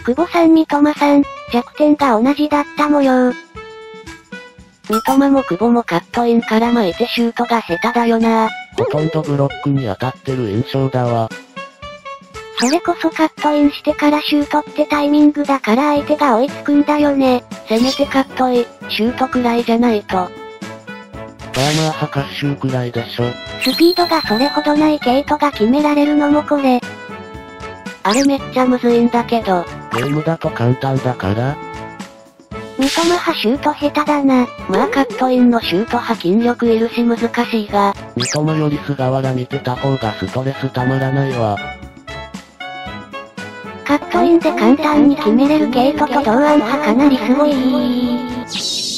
久保さん三笘さん、弱点が同じだった模様。 三笘も久保もカットインから巻いてシュートが下手だよな。 ほとんどブロックに当たってる印象だわ。 それこそカットインしてからシュートってタイミングだから相手が追いつくんだよね。 せめてカットイン、シュートくらいじゃないと。 バーマーハカッシューくらいでしょ。 スピードがそれほどないケイトが決められるのもこれ。 あれめっちゃむずいんだけど。 ゲームだと簡単だから。 三笘派シュート下手だな。 まあカットインのシュート派筋力いるし難しいが。 三笘より菅原見てた方がストレスたまらないわ。 カットインで簡単に決めれるケイトと堂安派かなりすごい。